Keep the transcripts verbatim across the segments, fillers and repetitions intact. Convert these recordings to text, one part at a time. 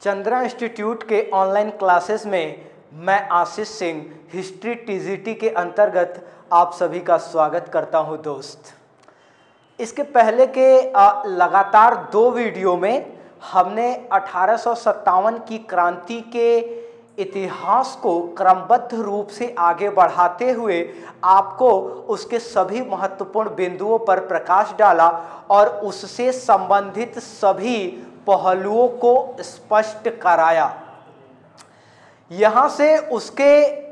Chandra institute के online classes में मैं आशीष सिंह हिस्ट्री टीजीटी के अंतर्गत आप सभी का स्वागत करता हूं दोस्त। इसके पहले के लगातार दो वीडियो में हमने अठारह सौ सत्तावन की क्रांति के इतिहास को क्रमबद्ध रूप से आगे बढ़ाते हुए आपको उसके सभी महत्वपूर्ण बिंदुओं पर प्रकाश डाला और उससे संबंधित सभी पहलुओं को स्पष्ट कराया। यहाँ से उसके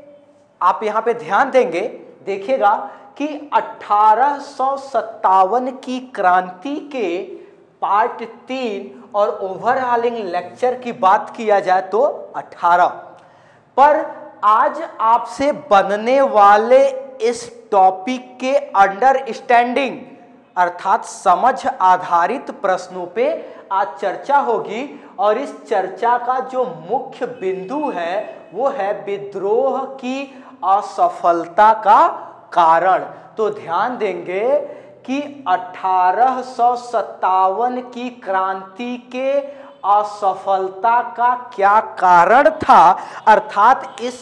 आप यहाँ पे ध्यान देंगे, देखिएगा कि अठारह सौ सत्तावन की क्रांति के पार्ट तीन और ओवरऑलिंग लेक्चर की बात किया जाए तो अठारह, पर आज आपसे बनने वाले इस टॉपिक के अंडरस्टैंडिंग अर्थात समझ आधारित प्रश्नों पे आज चर्चा होगी और इस चर्चा का जो मुख्य बिंदु है वो है विद्रोह की असफलता का कारण। तो ध्यान देंगे कि अठारह सौ सत्तावन की क्रांति के असफलता का क्या कारण था, अर्थात इस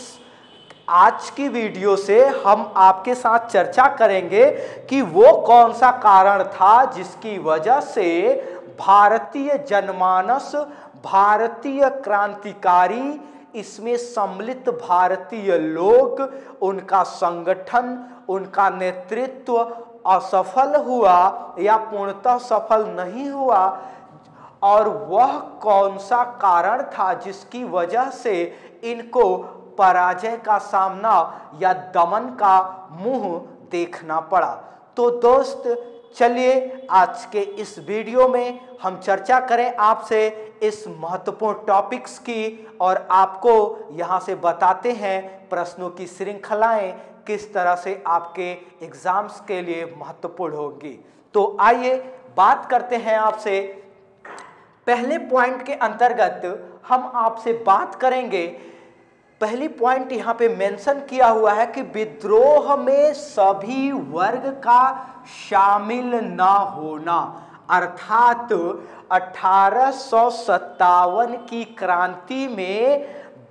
आज की वीडियो से हम आपके साथ चर्चा करेंगे कि वो कौन सा कारण था जिसकी वजह से भारतीय जनमानस, भारतीय क्रांतिकारी, इसमें सम्मिलित भारतीय लोग, उनका संगठन, उनका नेतृत्व असफल हुआ या पूर्णतः सफल नहीं हुआ, और वह कौन सा कारण था जिसकी वजह से इनको पराजय का सामना या दमन का मुंह देखना पड़ा। तो दोस्त चलिए आज के इस वीडियो में हम चर्चा करें आपसे इस महत्वपूर्ण टॉपिक्स की और आपको यहाँ से बताते हैं प्रश्नों की श्रृंखलाएं किस तरह से आपके एग्जाम्स के लिए महत्वपूर्ण होगी। तो आइए बात करते हैं आपसे। पहले पॉइंट के अंतर्गत हम आपसे बात करेंगे। पहली पॉइंट यहाँ पे मेंशन किया हुआ है कि विद्रोह में सभी वर्ग का शामिल ना होना, अर्थात अठारह सौ सत्तावन की क्रांति में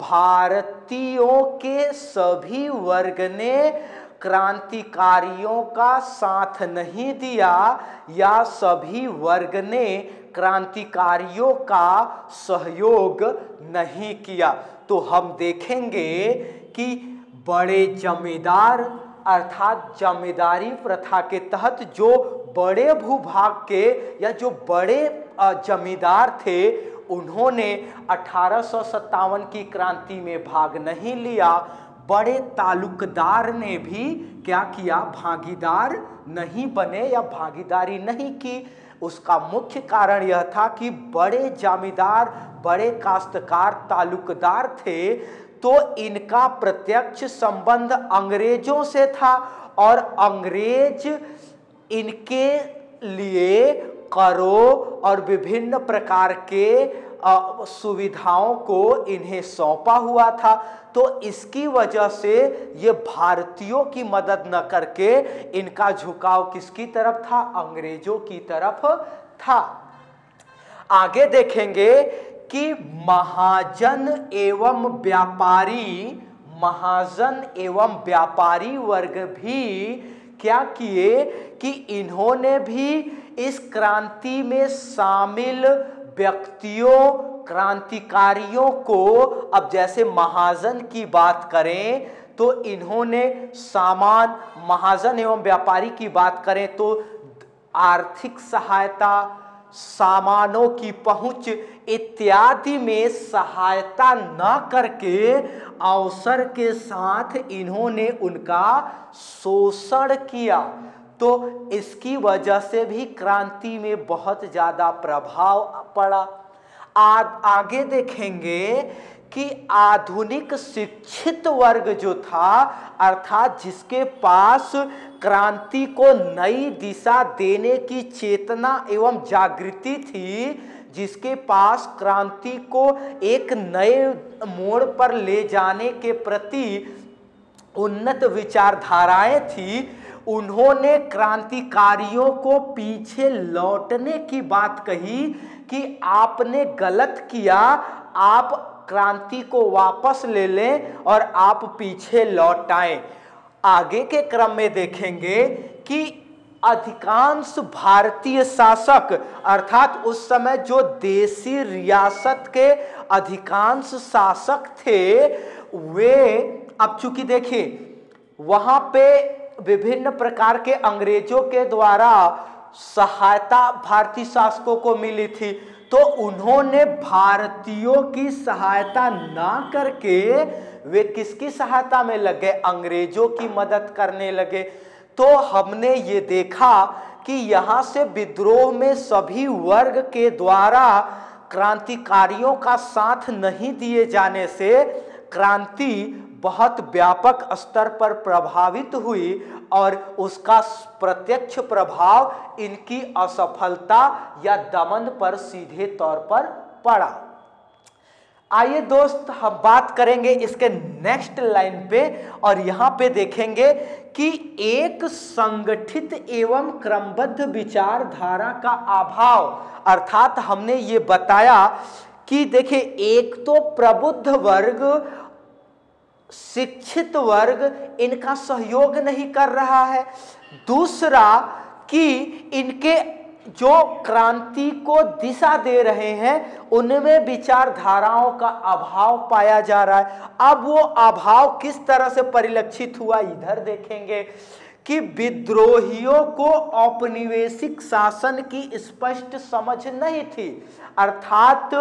भारतीयों के सभी वर्ग ने क्रांतिकारियों का साथ नहीं दिया या सभी वर्ग ने क्रांतिकारियों का सहयोग नहीं किया। तो हम देखेंगे कि बड़े जमींदार अर्थात जमींदारी प्रथा के तहत जो बड़े भूभाग के या जो बड़े जमींदार थे उन्होंने अठारह सौ सत्तावन की क्रांति में भाग नहीं लिया। बड़े तालुकदार ने भी क्या किया, भागीदार नहीं बने या भागीदारी नहीं की। उसका मुख्य कारण यह था कि बड़े जमींदार, बड़े काश्तकार, तालुकदार थे, तो इनका प्रत्यक्ष संबंध अंग्रेजों से था और अंग्रेज इनके लिए करों और विभिन्न प्रकार के सुविधाओं को इन्हें सौंपा हुआ था। तो इसकी वजह से ये भारतीयों की मदद न करके इनका झुकाव किसकी तरफ था, अंग्रेजों की तरफ था। आगे देखेंगे कि महाजन एवं व्यापारी, महाजन एवं व्यापारी वर्ग भी क्या किए कि इन्होंने भी इस क्रांति में शामिल व्यक्तियों, क्रांतिकारियों को, अब जैसे महाजन की बात करें तो इन्होंने सामान, महाजन एवं व्यापारी की बात करें तो आर्थिक सहायता, सामानों की पहुंच इत्यादि में सहायता न करके अवसर के साथ इन्होंने उनका शोषण किया। तो इसकी वजह से भी क्रांति में बहुत ज़्यादा प्रभाव पड़ा। आ, आगे देखेंगे कि आधुनिक शिक्षित वर्ग जो था अर्थात जिसके पास क्रांति को नई दिशा देने की चेतना एवं जागृति थी, जिसके पास क्रांति को एक नए मोड़ पर ले जाने के प्रति उन्नत विचारधाराएं थी, उन्होंने क्रांतिकारियों को पीछे लौटने की बात कही कि आपने गलत किया, आप क्रांति को वापस ले लें और आप पीछे लौट आएं। आगे के क्रम में देखेंगे कि अधिकांश भारतीय शासक अर्थात उस समय जो देशी रियासत के अधिकांश शासक थे, वे अब चूंकि देखिए वहां पे विभिन्न प्रकार के अंग्रेजों के द्वारा सहायता भारतीय शासकों को मिली थी, तो उन्होंने भारतीयों की सहायता ना करके वे किसकी सहायता में लगे? अंग्रेजों की मदद करने लगे। तो हमने ये देखा कि यहाँ से विद्रोह में सभी वर्ग के द्वारा क्रांतिकारियों का साथ नहीं दिए जाने से क्रांति बहुत व्यापक स्तर पर प्रभावित हुई और उसका प्रत्यक्ष प्रभाव इनकी असफलता या दमन पर सीधे तौर पर पड़ा। आइए दोस्त, हम बात करेंगे इसके नेक्स्ट लाइन पे और यहाँ पे देखेंगे कि एक संगठित एवं क्रमबद्ध विचारधारा का अभाव, अर्थात हमने ये बताया कि देखिए एक तो प्रबुद्ध वर्ग, शिक्षित वर्ग इनका सहयोग नहीं कर रहा है, दूसरा कि इनके जो क्रांति को दिशा दे रहे हैं उनमें विचारधाराओं का अभाव पाया जा रहा है। अब वो अभाव किस तरह से परिलक्षित हुआ, इधर देखेंगे कि विद्रोहियों को औपनिवेशिक शासन की स्पष्ट समझ नहीं थी, अर्थात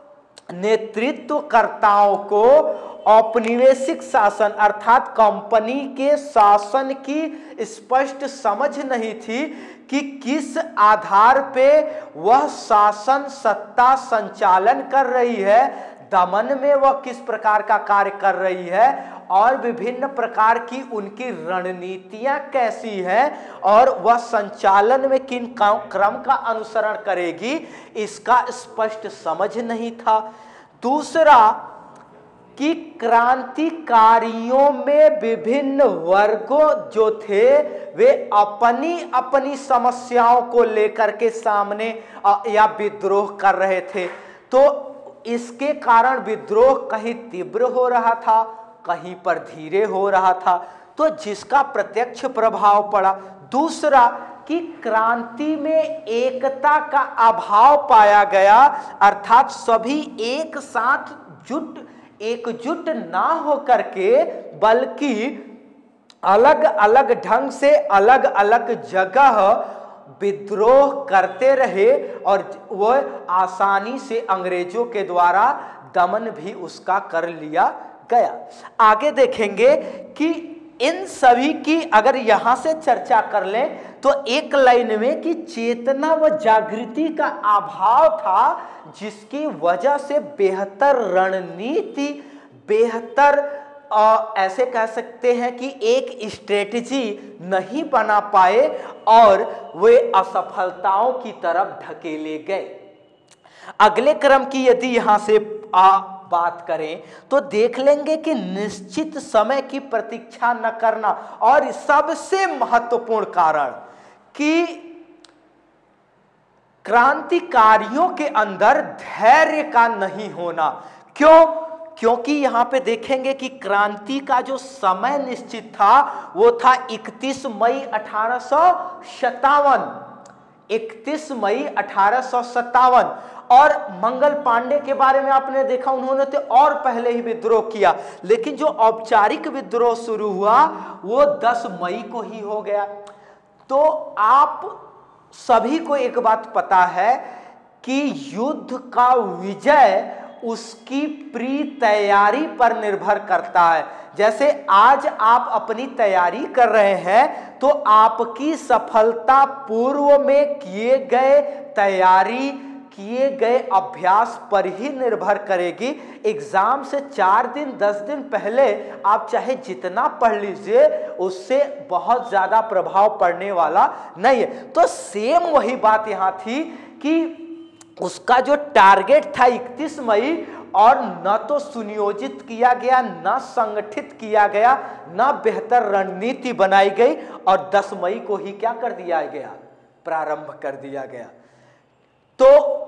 नेतृत्वकर्ताओं को औपनिवेशिक शासन अर्थात कंपनी के शासन की स्पष्ट समझ नहीं थी कि किस आधार पे वह शासन सत्ता संचालन कर रही है, दमन में वह किस प्रकार का कार्य कर रही है और विभिन्न प्रकार की उनकी रणनीतियां कैसी हैं और वह संचालन में किन क्रम का अनुसरण करेगी, इसका स्पष्ट समझ नहीं था। दूसरा कि क्रांतिकारियों में विभिन्न वर्गों जो थे वे अपनी अपनी समस्याओं को लेकर के सामने या विद्रोह कर रहे थे, तो इसके कारण विद्रोह कहीं तीव्र हो रहा था, कहीं पर धीरे हो रहा था, तो जिसका प्रत्यक्ष प्रभाव पड़ा। दूसरा कि क्रांति में एकता का अभाव पाया गया, अर्थात सभी एक साथ जुट एकजुट ना हो करके बल्कि अलग अलग ढंग से अलग अलग जगह विद्रोह करते रहे और वह आसानी से अंग्रेजों के द्वारा दमन भी उसका कर लिया गया। आगे देखेंगे कि इन सभी की अगर यहां से चर्चा कर लें तो एक लाइन में कि चेतना व जागृति का अभाव था, जिसकी वजह से बेहतर रणनीति, बेहतर आ, ऐसे कह सकते हैं कि एक स्ट्रेटजी नहीं बना पाए और वे असफलताओं की तरफ ढकेले गए। अगले क्रम की यदि यहां से आ, बात करें तो देख लेंगे कि निश्चित समय की प्रतीक्षा न करना और सबसे महत्वपूर्ण कारण कि क्रांतिकारियों के अंदर धैर्य का नहीं होना। क्यों? क्योंकि यहां पे देखेंगे कि क्रांति का जो समय निश्चित था वो था इकतीस मई अठारह सौ सत्तावन, इकतीस मई अठारह सौ सत्तावन। और मंगल पांडे के बारे में आपने देखा, उन्होंने तो और पहले ही विद्रोह किया, लेकिन जो औपचारिक विद्रोह शुरू हुआ वो दस मई को ही हो गया। तो आप सभी को एक बात पता है कि युद्ध का विजय उसकी प्री तैयारी पर निर्भर करता है। जैसे आज आप अपनी तैयारी कर रहे हैं तो आपकी सफलता पूर्व में किए गए तैयारी किए गए अभ्यास पर ही निर्भर करेगी। एग्जाम से चार दिन दस दिन पहले आप चाहे जितना पढ़ लीजिए उससे बहुत ज्यादा प्रभाव पड़ने वाला नहीं है। तो सेम वही बात यहाँ थी कि उसका जो टारगेट था इकतीस मई और न तो सुनियोजित किया गया, न संगठित किया गया, न बेहतर रणनीति बनाई गई और दस मई को ही क्या कर दिया गया, प्रारंभ कर दिया गया। तो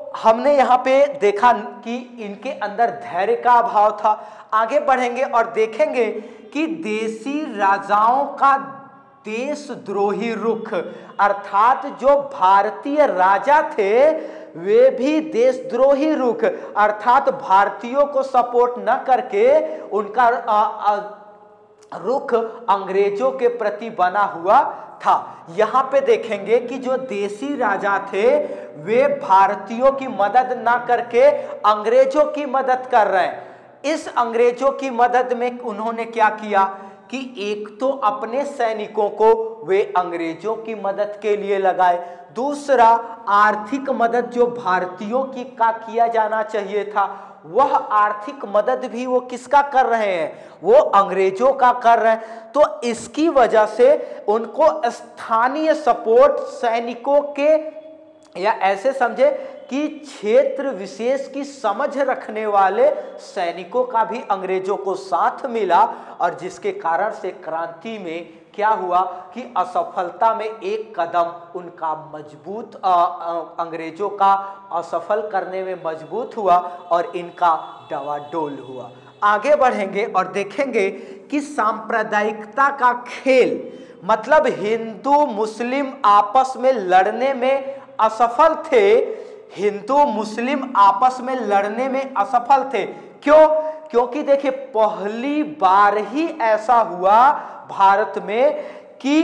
हमने यहाँ पे देखा कि इनके अंदर धैर्य का अभाव था। आगे बढ़ेंगे और देखेंगे कि देसी राजाओं का देशद्रोही रुख, अर्थात जो भारतीय राजा थे वे भी देशद्रोही रुख, अर्थात भारतीयों को सपोर्ट न करके उनका आ, आ, रुख अंग्रेजों के प्रति बना हुआ था। यहां पे देखेंगे कि जो देसी राजा थे वे भारतीयों की मदद ना करके अंग्रेजों की मदद कर रहे हैं। इस अंग्रेजों की मदद में उन्होंने क्या किया कि एक तो अपने सैनिकों को वे अंग्रेजों की मदद के लिए लगाए, दूसरा आर्थिक मदद जो भारतीयों की का किया जाना चाहिए था वह आर्थिक मदद भी वो किसका कर रहे हैं, वो अंग्रेजों का कर रहे हैं। तो इसकी वजह से उनको स्थानीय सपोर्ट सैनिकों के, या ऐसे समझे कि क्षेत्र विशेष की समझ रखने वाले सैनिकों का भी अंग्रेजों को साथ मिला, और जिसके कारण से क्रांति में क्या हुआ कि असफलता में एक कदम उनका मजबूत अंग्रेजों का असफल करने में मजबूत हुआ और इनका डवाडोल हुआ। आगे बढ़ेंगे और देखेंगे कि सांप्रदायिकता का खेल, मतलब हिंदू मुस्लिम आपस में लड़ने में असफल थे, हिंदू मुस्लिम आपस में लड़ने में असफल थे। क्यों? क्योंकि देखिए पहली बार ही ऐसा हुआ भारत में कि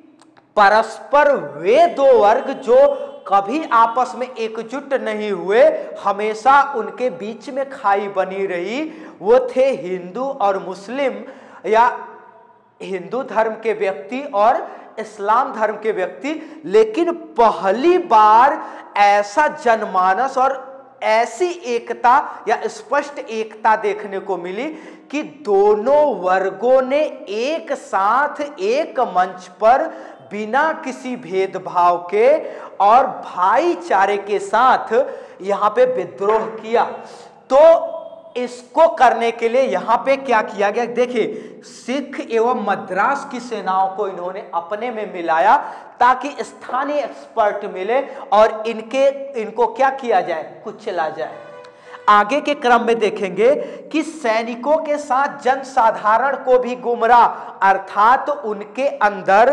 परस्पर वे दो वर्ग जो कभी आपस में एकजुट नहीं हुए, हमेशा उनके बीच में खाई बनी रही, वो थे हिंदू और मुस्लिम, या हिंदू धर्म के व्यक्ति और इस्लाम धर्म के व्यक्ति। लेकिन पहली बार ऐसा जनमानस और ऐसी एकता या स्पष्ट एकता देखने को मिली कि दोनों वर्गों ने एक साथ एक मंच पर बिना किसी भेदभाव के और भाईचारे के साथ यहाँ पे विद्रोह किया। तो इसको करने के लिए यहाँ पे क्या किया गया, देखिए सिख एवं मद्रास की सेनाओं को इन्होंने अपने में मिलाया ताकि स्थानीय एक्सपर्ट मिले और इनके इनको क्या किया जाए, कुचला जाए। आगे के क्रम में देखेंगे कि सैनिकों के साथ जनसाधारण को भी गुमराह, अर्थात उनके अंदर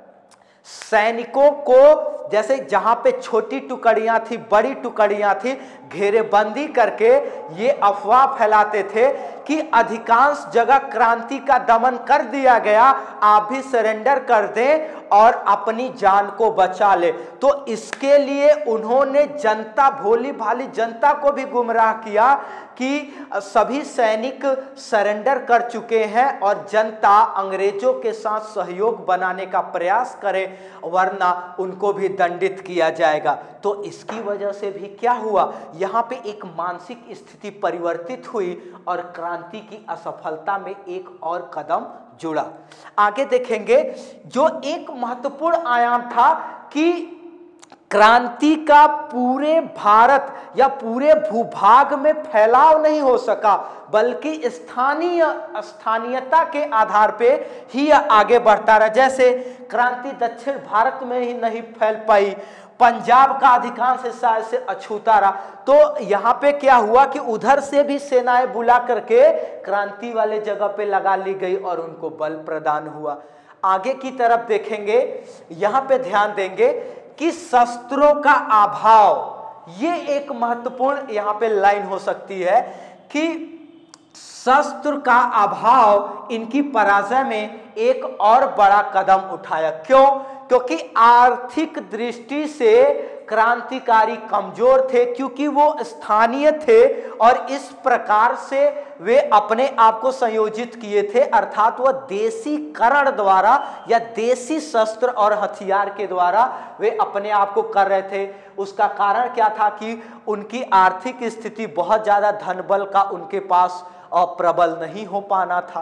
सैनिकों को, जैसे जहां पे छोटी टुकड़ियां थी बड़ी टुकड़ियां थी, घेरेबंदी करके ये अफवाह फैलाते थे कि अधिकांश जगह क्रांति का दमन कर दिया गया, आप भी सरेंडर कर दें और अपनी जान को बचा ले। तो इसके लिए उन्होंने जनता, भोली भाली जनता को भी गुमराह किया कि सभी सैनिक सरेंडर कर चुके हैं और जनता अंग्रेजों के साथ सहयोग बनाने का प्रयास करे, वरना उनको भी दंडित किया जाएगा। तो इसकी वजह से भी क्या हुआ, यहाँ पे एक मानसिक स्थिति परिवर्तित हुई और क्रांति की असफलता में एक और कदम जुड़ा। आगे देखेंगे जो एक महत्वपूर्ण आयाम था कि क्रांति का पूरे भारत या पूरे भूभाग में फैलाव नहीं हो सका, बल्कि स्थानीय स्थानीयता के आधार पे ही आगे बढ़ता रहा। जैसे क्रांति दक्षिण भारत में ही नहीं फैल पाई, पंजाब का अधिकांश हिस्सा ऐसे अछूता रहा। तो यहाँ पे क्या हुआ कि उधर से भी सेनाएं बुला करके क्रांति वाले जगह पे लगा ली गई और उनको बल प्रदान हुआ। आगे की तरफ देखेंगे, यहाँ पे ध्यान देंगे कि शस्त्रों का अभाव, ये एक महत्वपूर्ण यहाँ पे लाइन हो सकती है कि शस्त्र का अभाव इनकी पराजय में एक और बड़ा कदम उठाया। क्यों? क्योंकि आर्थिक दृष्टि से क्रांतिकारी कमजोर थे, क्योंकि वो स्थानीय थे और इस प्रकार से वे अपने आप को संयोजित किए थे, अर्थात वह देसी करण द्वारा या देसी शस्त्र और हथियार के द्वारा वे अपने आप को कर रहे थे। उसका कारण क्या था कि उनकी आर्थिक स्थिति बहुत ज्यादा धनबल का उनके पास प्रबल नहीं हो पाना था।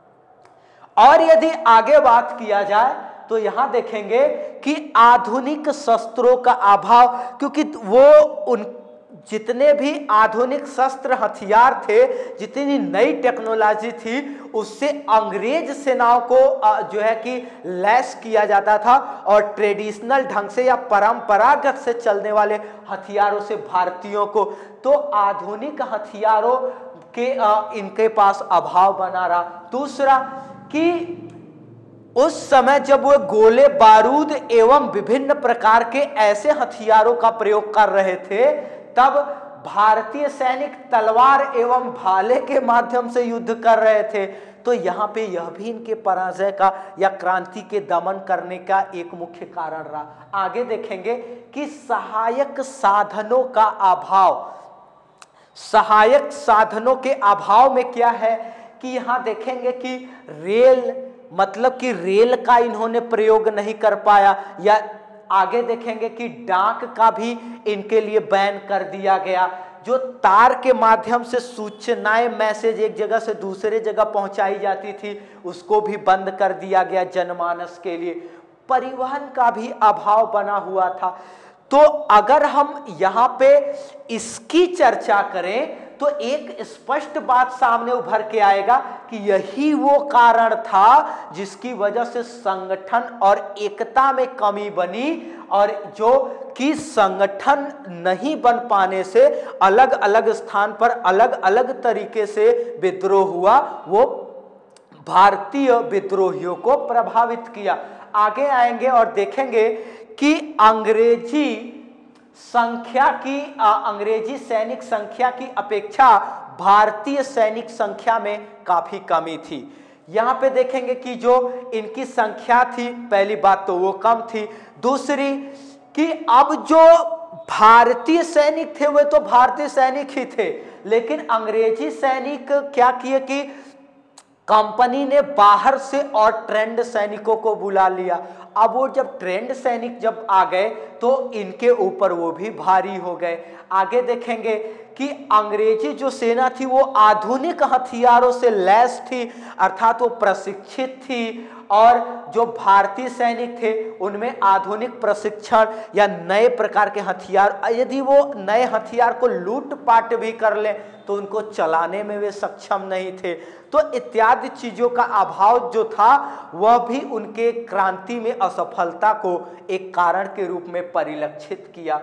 और यदि आगे बात किया जाए तो यहां देखेंगे कि आधुनिक शस्त्रों का अभाव, क्योंकि वो उन जितने भी आधुनिक शस्त्र हथियार थे, जितनी नई टेक्नोलॉजी थी, उससे अंग्रेज सेनाओं को जो है कि लैस किया जाता था और ट्रेडिशनल ढंग से या परंपरागत से चलने वाले हथियारों से भारतीयों को, तो आधुनिक हथियारों के इनके पास अभाव बना रहा। दूसरा कि उस समय जब वो गोले बारूद एवं विभिन्न प्रकार के ऐसे हथियारों का प्रयोग कर रहे थे, तब भारतीय सैनिक तलवार एवं भाले के माध्यम से युद्ध कर रहे थे। तो यहाँ पे यह भी इनके पराजय का या क्रांति के दमन करने का एक मुख्य कारण रहा। आगे देखेंगे कि सहायक साधनों का अभाव, सहायक साधनों के अभाव में क्या है कि यहाँ देखेंगे कि रेल, मतलब कि रेल का इन्होंने प्रयोग नहीं कर पाया, या आगे देखेंगे कि डाक का भी इनके लिए बैन कर दिया गया। जो तार के माध्यम से सूचनाएं, मैसेज एक जगह से दूसरे जगह पहुंचाई जाती थी, उसको भी बंद कर दिया गया जनमानस के लिए। परिवहन का भी अभाव बना हुआ था। तो अगर हम यहाँ पे इसकी चर्चा करें तो एक स्पष्ट बात सामने उभर के आएगा कि यही वो कारण था जिसकी वजह से संगठन और एकता में कमी बनी, और जो कि संगठन नहीं बन पाने से अलग अलग स्थान पर अलग अलग तरीके से विद्रोह हुआ, वो भारतीय विद्रोहियों को प्रभावित किया। आगे आएंगे और देखेंगे कि अंग्रेजी संख्या की आ, अंग्रेजी सैनिक संख्या की अपेक्षा भारतीय सैनिक संख्या में काफी कमी थी। यहाँ पे देखेंगे कि जो इनकी संख्या थी, पहली बात तो वो कम थी, दूसरी कि अब जो भारतीय सैनिक थे वे तो भारतीय सैनिक ही थे, लेकिन अंग्रेजी सैनिक क्या किए कि कंपनी ने बाहर से और ट्रेंड सैनिकों को बुला लिया। अब वो जब ट्रेंड सैनिक जब आ गए तो इनके ऊपर वो भी भारी हो गए। आगे देखेंगे कि अंग्रेजी जो सेना थी वो आधुनिक हथियारों से लैस थी, अर्थात वो प्रशिक्षित थी, और जो भारतीय सैनिक थे उनमें आधुनिक प्रशिक्षण या नए प्रकार के हथियार, यदि वो नए हथियार को लूटपाट भी कर लें तो उनको चलाने में वे सक्षम नहीं थे। तो इत्यादि चीजों का अभाव जो था वह भी उनके क्रांति में असफलता को एक कारण के रूप में परिलक्षित किया।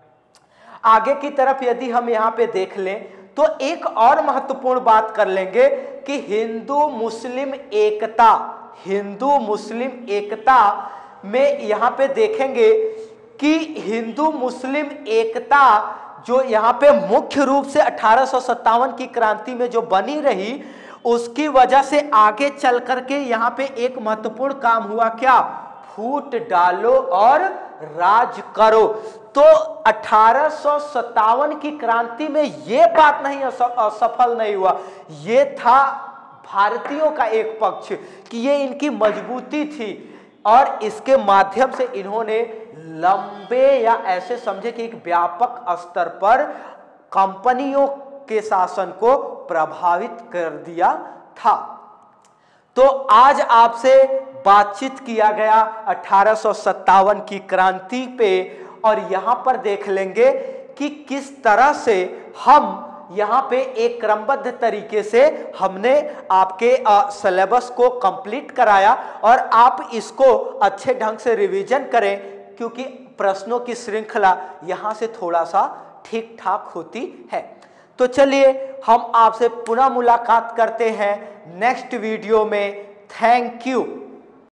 आगे की तरफ यदि हम यहाँ पे देख लें तो एक और महत्वपूर्ण बात कर लेंगे कि हिंदू मुस्लिम एकता, हिंदू मुस्लिम एकता में यहाँ पे देखेंगे कि हिंदू मुस्लिम एकता जो यहाँ पे मुख्य रूप से अठारह सौ सत्तावन की क्रांति में जो बनी रही, उसकी वजह से आगे चल करके यहाँ पे एक महत्वपूर्ण काम हुआ। क्या? फूट डालो और राज करो। तो अठारह सौ सत्तावन की क्रांति में ये बात नहीं असफल नहीं हुआ, ये था भारतीयों का एक पक्ष कि ये इनकी मजबूती थी, और इसके माध्यम से इन्होंने लंबे या ऐसे समझे कि एक व्यापक स्तर पर कंपनियों के शासन को प्रभावित कर दिया था। तो आज आपसे बातचीत किया गया अठारह सौ सत्तावन की क्रांति पे, और यहाँ पर देख लेंगे कि किस तरह से हम यहाँ पे एक क्रमबद्ध तरीके से हमने आपके सिलेबस को कंप्लीट कराया, और आप इसको अच्छे ढंग से रिवीजन करें, क्योंकि प्रश्नों की श्रृंखला यहाँ से थोड़ा सा ठीक ठाक होती है। तो चलिए हम आपसे पुनः मुलाकात करते हैं नेक्स्ट वीडियो में। Thank you.